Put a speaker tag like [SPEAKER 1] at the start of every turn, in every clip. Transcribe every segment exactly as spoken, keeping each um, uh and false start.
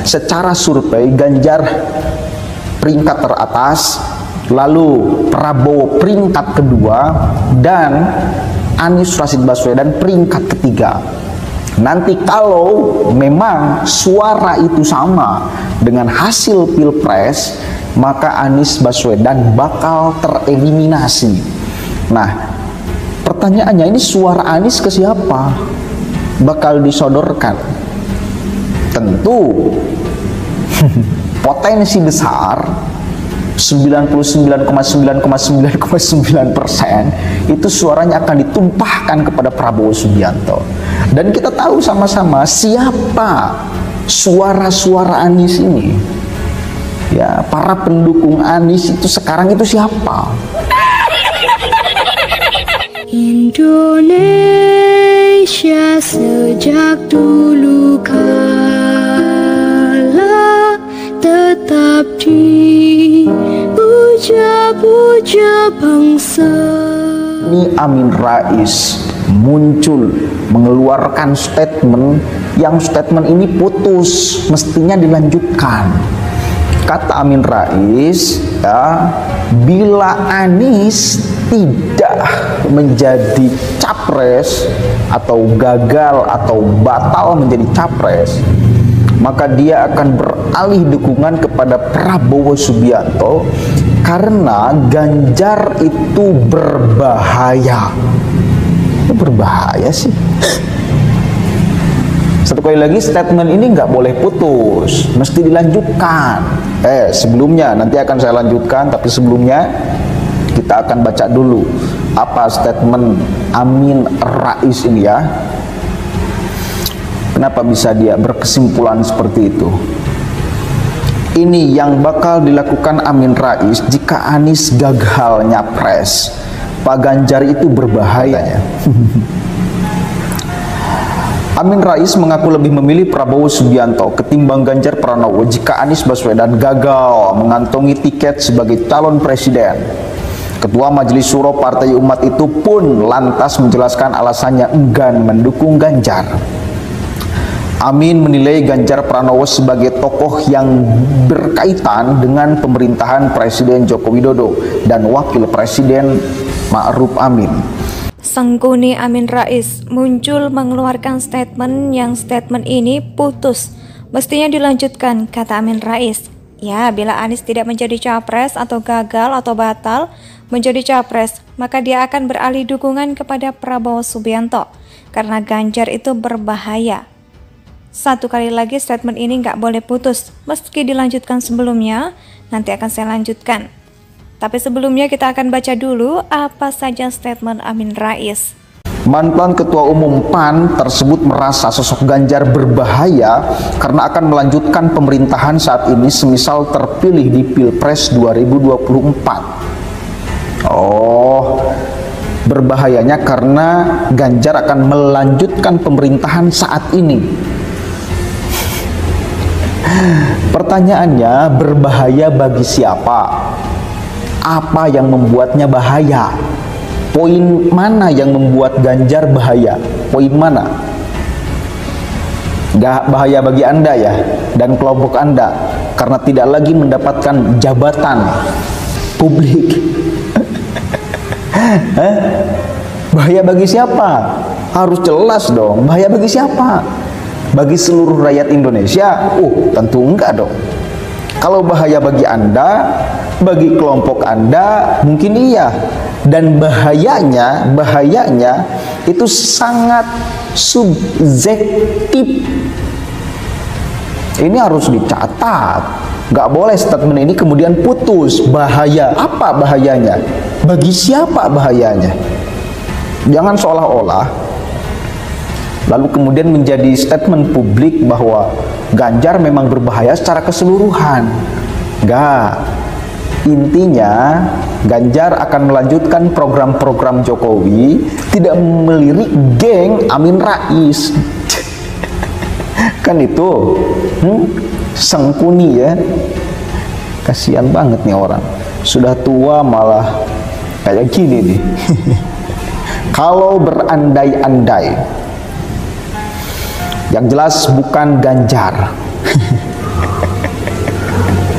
[SPEAKER 1] secara survei Ganjar peringkat teratas, lalu Prabowo peringkat kedua, dan Anies Rashid Baswedan peringkat ketiga. Nanti kalau memang suara itu sama dengan hasil Pilpres, maka Anies Baswedan bakal tereliminasi. Nah, pertanyaannya, ini suara Anies ke siapa bakal disodorkan? Tentu potensi besar sembilan puluh sembilan koma sembilan sembilan sembilan persen itu suaranya akan ditumpahkan kepada Prabowo Subianto. Dan kita tahu sama-sama siapa suara-suara Anies ini. Ya, para pendukung Anies itu sekarang itu siapa?
[SPEAKER 2] Indonesia sejak dulu kala tetap dipuja-puja bangsa.
[SPEAKER 1] Ini Amin Rais muncul mengeluarkan statement yang statement ini putus, mestinya dilanjutkan. Kata Amin Rais, ya, bila Anies tidak menjadi capres atau gagal atau batal menjadi capres, maka dia akan beralih dukungan kepada Prabowo Subianto karena Ganjar itu berbahaya. Itu berbahaya sih. Satu kali lagi, statement ini nggak boleh putus, mesti dilanjutkan. Eh, sebelumnya nanti akan saya lanjutkan, tapi sebelumnya kita akan baca dulu apa statement Amin Rais ini ya. Kenapa bisa dia berkesimpulan seperti itu? Ini yang bakal dilakukan Amin Rais jika Anies gagal nyapres. Pak Ganjar itu berbahaya. Amin Rais mengaku lebih memilih Prabowo Subianto ketimbang Ganjar Pranowo jika Anies Baswedan gagal mengantongi tiket sebagai calon presiden. Ketua Majelis Syuro Partai Umat itu pun lantas menjelaskan alasannya enggan mendukung Ganjar. Amin menilai Ganjar Pranowo sebagai tokoh yang berkaitan dengan pemerintahan Presiden Joko Widodo dan Wakil Presiden Ma'ruf Amin.
[SPEAKER 3] Sangkuni Amin Rais muncul mengeluarkan statement yang statement ini putus, mestinya dilanjutkan, kata Amin Rais. Ya, bila Anies tidak menjadi capres atau gagal atau batal menjadi capres, maka dia akan beralih dukungan kepada Prabowo Subianto karena Ganjar itu berbahaya. Satu kali lagi, statement ini nggak boleh putus, meski dilanjutkan sebelumnya, nanti akan saya lanjutkan. Tapi sebelumnya kita akan baca dulu apa saja statement Amin Rais.
[SPEAKER 1] Mantan Ketua Umum P A N tersebut merasa sosok Ganjar berbahaya karena akan melanjutkan pemerintahan saat ini semisal terpilih di Pilpres dua ribu dua puluh empat. Oh, berbahayanya karena Ganjar akan melanjutkan pemerintahan saat ini. Pertanyaannya, berbahaya bagi siapa? Apa yang membuatnya bahaya? Poin mana yang membuat Ganjar bahaya? Poin mana? Gak bahaya bagi Anda ya, dan kelompok Anda, karena tidak lagi mendapatkan jabatan publik. Bahaya bagi siapa? Harus jelas dong, bahaya bagi siapa? Bagi seluruh rakyat Indonesia? Uh, tentu enggak dong. Kalau bahaya bagi Anda, bagi kelompok Anda, mungkin iya. Dan bahayanya, bahayanya itu sangat subjektif. Ini harus dicatat. Nggak boleh statement ini kemudian putus. Bahaya, apa bahayanya? Bagi siapa bahayanya? Jangan seolah-olah lalu kemudian menjadi statement publik bahwa Ganjar memang berbahaya secara keseluruhan. Enggak. Intinya Ganjar akan melanjutkan program-program Jokowi, tidak melirik geng Amin Rais. Kan itu hmm? Sangkuni ya. Kasihan banget nih orang, sudah tua malah kayak gini nih. Kalau berandai-andai, yang jelas bukan Ganjar.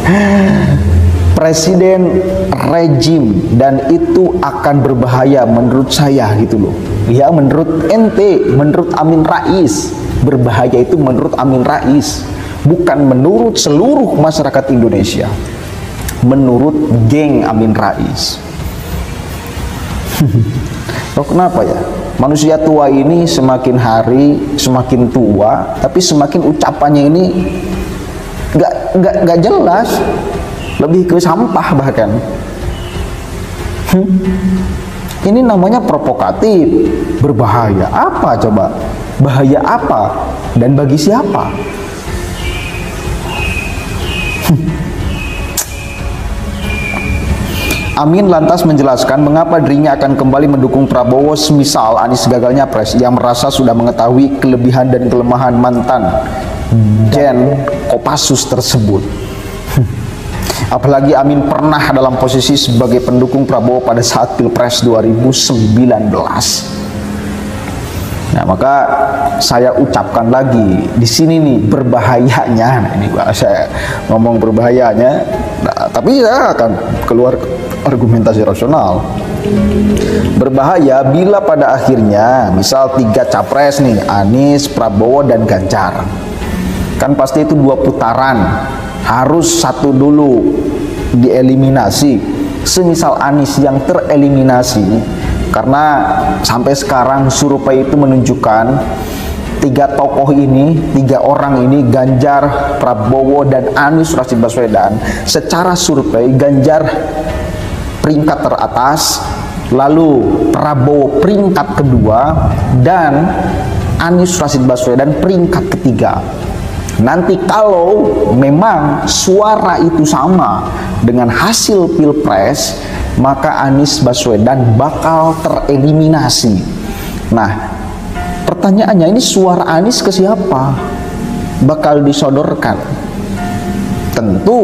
[SPEAKER 1] presiden rejim, dan itu akan berbahaya menurut saya gitu loh. Ya, menurut ente, menurut Amin Rais, berbahaya itu menurut Amin Rais, bukan menurut seluruh masyarakat Indonesia, menurut geng Amin Rais. Loh, kenapa ya? Manusia tua ini semakin hari semakin tua, tapi semakin ucapannya ini nggak nggak nggak jelas, lebih ke sampah bahkan. Hmm. Ini namanya provokatif, berbahaya. Apa coba? Bahaya apa? Dan bagi siapa? Amin lantas menjelaskan mengapa dirinya akan kembali mendukung Prabowo semisal Anies gagalnya pres. Ia merasa sudah mengetahui kelebihan dan kelemahan mantan Gen Kopassus tersebut. Apalagi Amin pernah dalam posisi sebagai pendukung Prabowo pada saat Pilpres dua ribu sembilan belas. Nah, maka saya ucapkan lagi di sini nih berbahayanya. Nah, ini gua saya ngomong berbahayanya, nah, tapi saya akan keluar argumentasi rasional. Berbahaya bila pada akhirnya misal tiga capres nih, Anies, Prabowo, dan Ganjar. Kan pasti itu dua putaran, harus satu dulu dieliminasi. Semisal Anies yang tereliminasi, karena sampai sekarang survei itu menunjukkan tiga tokoh ini, tiga orang ini, Ganjar, Prabowo, dan Anies Rashid Baswedan, secara survei Ganjar peringkat teratas, lalu Prabowo peringkat kedua, dan Anies Rashid Baswedan peringkat ketiga. Nanti kalau memang suara itu sama dengan hasil Pilpres, maka Anies Baswedan bakal tereliminasi. Nah, pertanyaannya ini suara Anies ke siapa? Bakal disodorkan. Tentu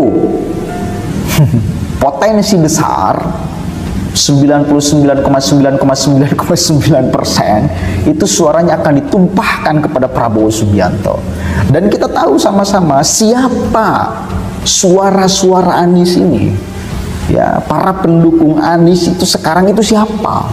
[SPEAKER 1] potensi besar sembilan puluh sembilan koma sembilan sembilan sembilan persen itu suaranya akan ditumpahkan kepada Prabowo Subianto. Dan kita tahu sama-sama siapa suara-suara Anies ini. Ya, para pendukung Anies itu sekarang itu siapa?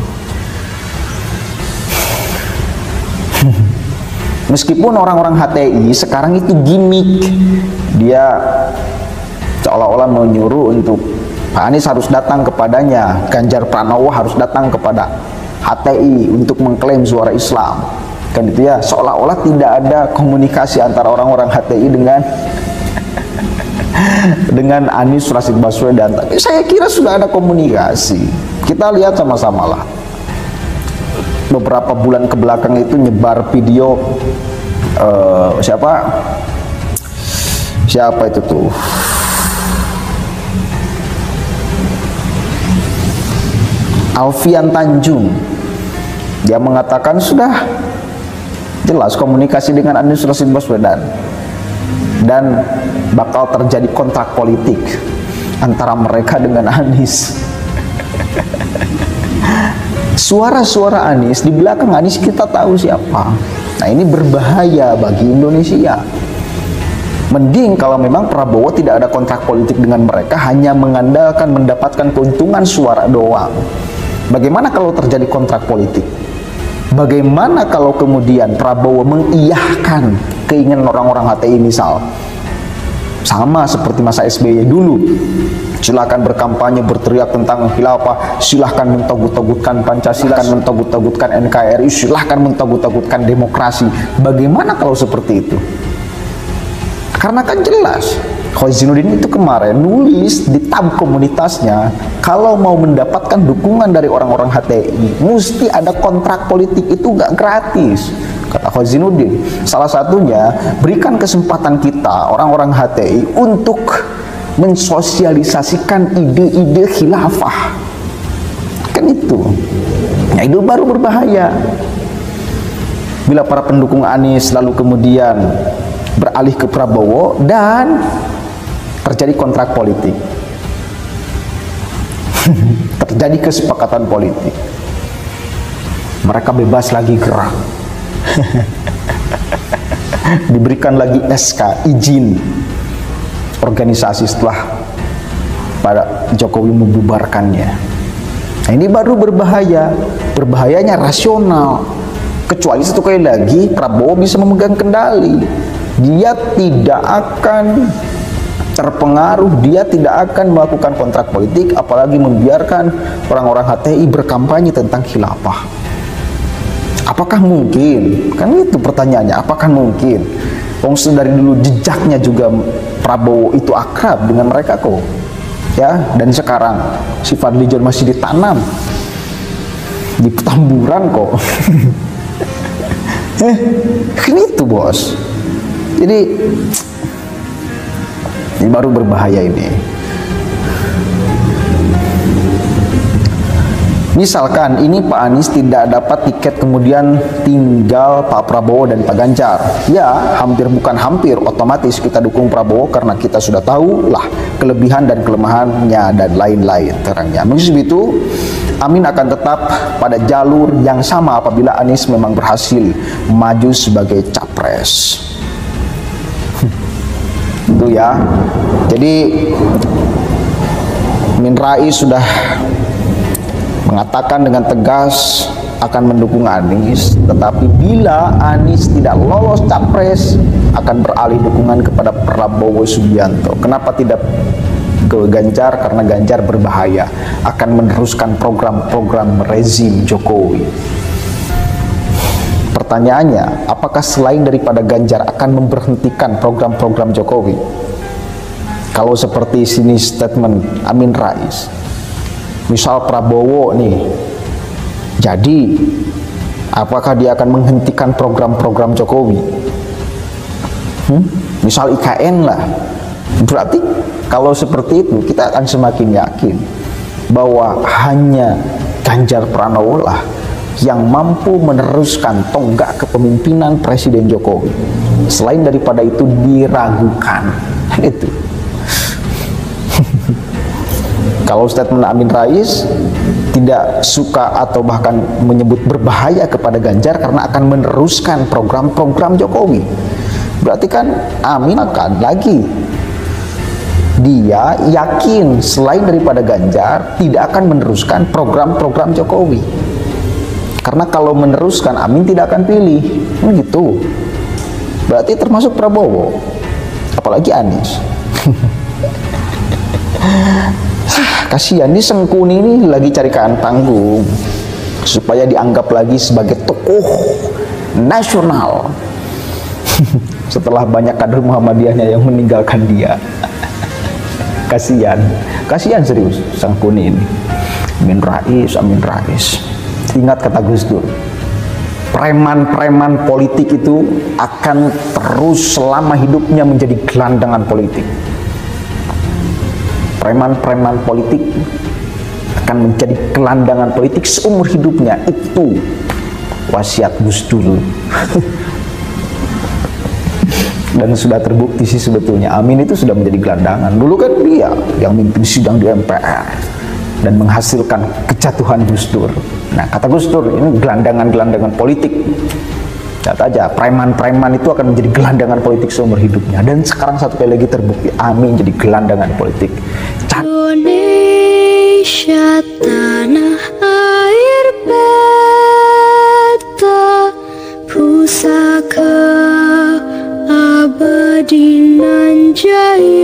[SPEAKER 1] Meskipun orang-orang H T I sekarang itu gimmick, dia seolah-olah menyuruh untuk Pak Anies harus datang kepadanya, Ganjar Pranowo harus datang kepada H T I untuk mengklaim suara Islam. Kan itu ya, seolah-olah tidak ada komunikasi antara orang-orang H T I dengan dengan Anies Rashid Baswedan. Tapi saya kira sudah ada komunikasi. Kita lihat sama-sama lah. Beberapa bulan ke belakang itu nyebar video uh, siapa? Siapa itu tuh? Alfian Tanjung. Dia mengatakan sudah jelas komunikasi dengan Anies Rashid Baswedan dan bakal terjadi kontrak politik antara mereka dengan Anies. Suara-suara Anies, di belakang Anies kita tahu siapa. Nah, ini berbahaya bagi Indonesia. Mending kalau memang Prabowo tidak ada kontrak politik dengan mereka, hanya mengandalkan mendapatkan keuntungan suara doang. Bagaimana kalau terjadi kontrak politik? Bagaimana kalau kemudian Prabowo mengiyahkan keinginan orang-orang H T I misal? Sama seperti masa S B Y dulu. Silahkan berkampanye, berteriak tentang khilafah, silahkan mentogut-togutkan Pancasila, silahkan mentogut-togutkan N K R I, silahkan mentogut-togutkan demokrasi. Bagaimana kalau seperti itu? Karena kan jelas Khozinuddin itu kemarin nulis di tab komunitasnya, kalau mau mendapatkan dukungan dari orang-orang H T I mesti ada kontrak politik, itu gak gratis, kata Khozinuddin. Salah satunya, berikan kesempatan kita orang-orang H T I untuk mensosialisasikan ide-ide khilafah. Kan itu. Nah, itu baru berbahaya. Bila para pendukung Anies lalu kemudian beralih ke Prabowo dan terjadi kontrak politik, terjadi kesepakatan politik, mereka bebas lagi gerak, diberikan lagi S K izin organisasi setelah Pak Jokowi membubarkannya. Nah, ini baru berbahaya. Berbahayanya rasional. Kecuali satu kali lagi Prabowo bisa memegang kendali. Dia tidak akan terpengaruh, dia tidak akan melakukan kontrak politik, apalagi membiarkan orang-orang H T I berkampanye tentang khilafah. Apakah mungkin? Kan itu pertanyaannya, apakah mungkin? Wong dari dulu jejaknya juga Prabowo itu akrab dengan mereka kok. Ya, dan sekarang si Fadly John masih ditanam di Petamburan kok. eh, kan itu bos. Jadi ini baru berbahaya ini. Misalkan ini Pak Anies tidak dapat tiket, kemudian tinggal Pak Prabowo dan Pak Ganjar. Ya, hampir bukan hampir, otomatis kita dukung Prabowo karena kita sudah tahu lah kelebihan dan kelemahannya dan lain-lain terangnya. Meski begitu, Amin akan tetap pada jalur yang sama apabila Anies memang berhasil maju sebagai capres. Itu ya. Jadi Amin Rais sudah mengatakan dengan tegas akan mendukung Anies, tetapi bila Anies tidak lolos capres akan beralih dukungan kepada Prabowo Subianto. Kenapa tidak ke Ganjar? Karena Ganjar berbahaya, akan meneruskan program-program rezim Jokowi. Pertanyaannya, apakah selain daripada Ganjar akan memberhentikan program-program Jokowi? Kalau seperti sini statement Amin Rais, misal Prabowo nih, jadi apakah dia akan menghentikan program-program Jokowi? Hmm? Misal I K N lah. Berarti kalau seperti itu kita akan semakin yakin bahwa hanya Ganjar Pranowo lah yang mampu meneruskan tonggak kepemimpinan Presiden Jokowi. Selain daripada itu diragukan. Itu. Kalau statement Amin Rais tidak suka atau bahkan menyebut berbahaya kepada Ganjar karena akan meneruskan program-program Jokowi, berarti kan Amin akan lagi, dia yakin selain daripada Ganjar tidak akan meneruskan program-program Jokowi. Karena kalau meneruskan Amin tidak akan pilih, gitu. Berarti termasuk Prabowo, apalagi Anies. Kasihan, ini Sengkuni ini lagi cari kain tanggung supaya dianggap lagi sebagai tokoh nasional setelah banyak kader Muhammadiyahnya yang meninggalkan dia. Kasihan, kasihan serius Sengkuni ini. Amin Rais, Amin Rais. Ingat kata Gus Dur, preman-preman politik itu akan terus selama hidupnya menjadi gelandangan politik. Preman-preman politik akan menjadi gelandangan politik seumur hidupnya. Itu wasiat Gus Dur. Dan sudah terbukti sih sebetulnya Amin itu sudah menjadi gelandangan. Dulu kan dia yang mimpin sidang di M P R dan menghasilkan kejatuhan Gus Dur. Nah, kata Gus Dur, ini gelandangan-gelandangan politik. Lihat aja, preman-preman itu akan menjadi gelandangan politik seumur hidupnya. Dan sekarang satu kali lagi terbukti Amin jadi gelandangan politik.
[SPEAKER 2] Indonesia tanah air beta, pusaka abadi nan jaya.